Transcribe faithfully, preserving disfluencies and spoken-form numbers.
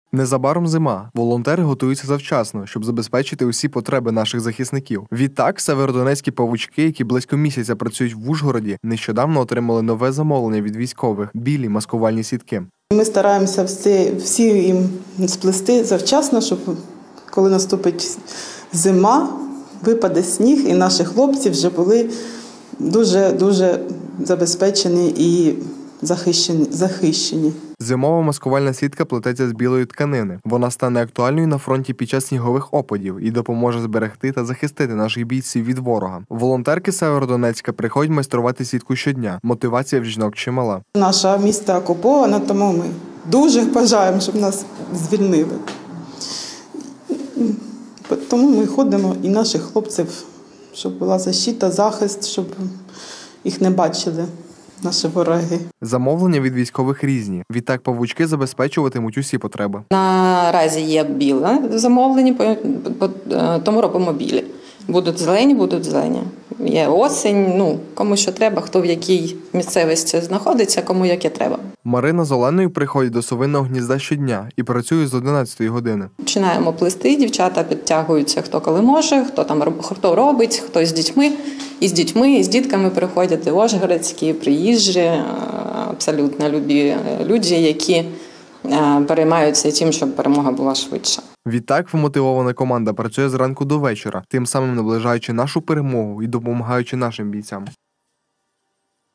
Незабаром зима. Волонтери готуються завчасно, щоб забезпечити усі потреби наших захисників. Відтак, северодонецькі павучки, які близько місяця працюють в Ужгороді, нещодавно отримали нове замовлення від військових – білі маскувальні сітки. Ми стараємося всі, всі їм сплести завчасно, щоб коли наступить зима, випаде сніг, і наші хлопці вже були дуже-дуже забезпечені і захищені. захищені. Зимова маскувальна сітка плететься з білої тканини. Вона стане актуальною на фронті під час снігових опадів і допоможе зберегти та захистити наших бійців від ворога. Волонтерки Северодонецька приходять майструвати сітку щодня. Мотивація в жінок чимала. Наша місто окуповане, тому ми дуже бажаємо, щоб нас звільнили. Тому ми ходимо і наших хлопців, щоб була защита, захист, щоб їх не бачили наші вороги. Замовлення від військових різні. Відтак павучки забезпечуватимуть усі потреби. Наразі є біле замовлення, тому робимо білі. Будуть зелені, будуть зелені. Є осінь, ну, кому що треба, хто в якій місцевості знаходиться, кому яке треба. Марина з Оленою приходять до совиного гнізда щодня і працюють з одинадцятої години. Починаємо плести, дівчата підтягуються хто коли може, хто там хто робить, хто з дітьми. І з дітьми, і з дітками приходять і ожгородські, приїжджі, абсолютно любі люди, які переймаються тим, щоб перемога була швидша. Відтак вмотивована команда працює зранку до вечора, тим самим наближаючи нашу перемогу і допомагаючи нашим бійцям.